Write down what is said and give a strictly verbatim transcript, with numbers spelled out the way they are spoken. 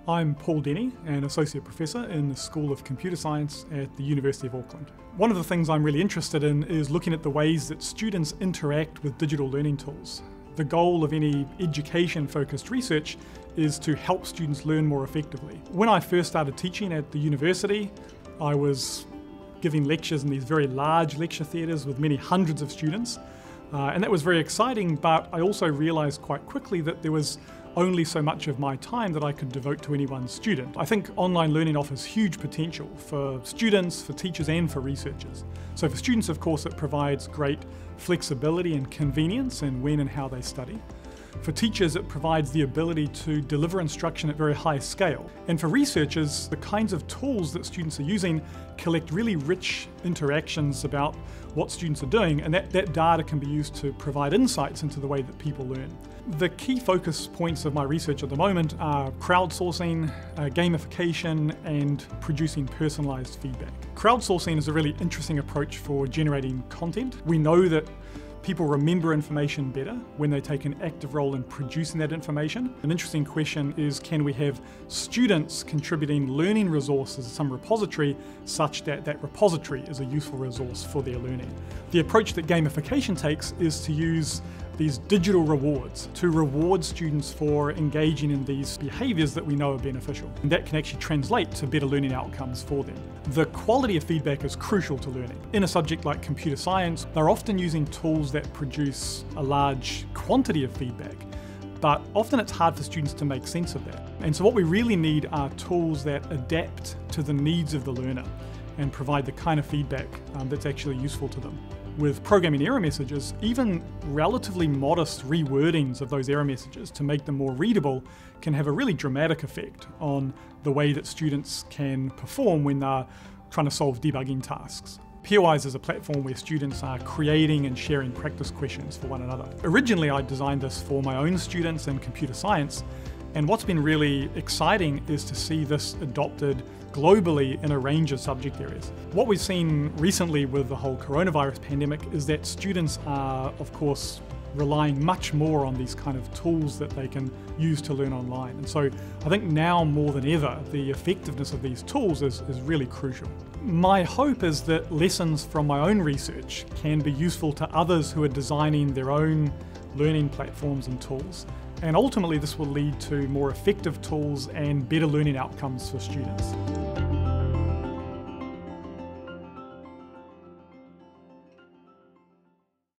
I'm Paul Denny, an Associate Professor in the School of Computer Science at the University of Auckland. One of the things I'm really interested in is looking at the ways that students interact with digital learning tools. The goal of any education-focused research is to help students learn more effectively. When I first started teaching at the university, I was giving lectures in these very large lecture theatres with many hundreds of students. Uh, and that was very exciting, but I also realised quite quickly that there was only so much of my time that I could devote to any one student. I think online learning offers huge potential for students, for teachers and for researchers. So for students, of course, it provides great flexibility and convenience in when and how they study. For teachers, it provides the ability to deliver instruction at very high scale. And for researchers, the kinds of tools that students are using collect really rich interactions about what students are doing, and that, that data can be used to provide insights into the way that people learn. The key focus points of my research at the moment are crowdsourcing, uh, gamification, and producing personalised feedback. Crowdsourcing is a really interesting approach for generating content. We know that people remember information better when they take an active role in producing that information. An interesting question is, can we have students contributing learning resources to some repository such that that repository is a useful resource for their learning? The approach that gamification takes is to use these digital rewards to reward students for engaging in these behaviours that we know are beneficial. And that can actually translate to better learning outcomes for them. The quality of feedback is crucial to learning. In a subject like computer science, they're often using tools that produce a large quantity of feedback, but often it's hard for students to make sense of that. And so what we really need are tools that adapt to the needs of the learner and provide the kind of feedback um, that's actually useful to them. With programming error messages, even relatively modest rewordings of those error messages to make them more readable can have a really dramatic effect on the way that students can perform when they're trying to solve debugging tasks. Peerwise is a platform where students are creating and sharing practice questions for one another. Originally, I designed this for my own students in computer science, and what's been really exciting is to see this adopted globally in a range of subject areas. What we've seen recently with the whole coronavirus pandemic is that students are, of course, relying much more on these kind of tools that they can use to learn online. And so I think now more than ever, the effectiveness of these tools is, is really crucial. My hope is that lessons from my own research can be useful to others who are designing their own learning platforms and tools. And ultimately, this will lead to more effective tools and better learning outcomes for students.